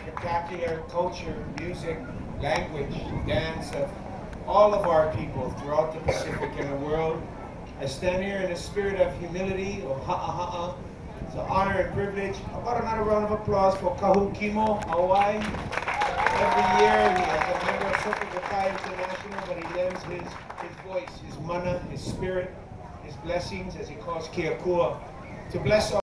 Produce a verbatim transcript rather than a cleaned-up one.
spectacular culture, music, language, dance of all of our people throughout the Pacific and the world. I stand here in a spirit of humility, of ha'a. It's an honor and privilege. How about another round of applause for Kahu Kimo, Hawaii? Every year he is a member of Soka Gakkai International, but he lends his, his voice, his mana, his spirit, his blessings, as he calls Kia Kua, to bless all